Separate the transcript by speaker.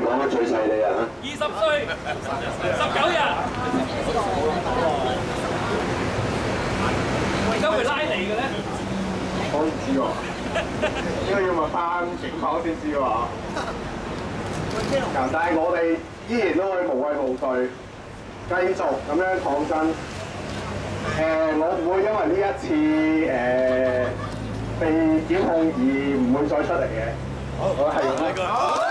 Speaker 1: 講得最細你啊
Speaker 2: ！20歲19日，點解會拉你嘅咧？
Speaker 3: 我唔知喎，應該要問翻警方先知喎。但係我哋依然都會無畏無懼，繼續咁樣抗爭。我唔會因為呢一次被檢控而唔會再出嚟嘅。我係咁。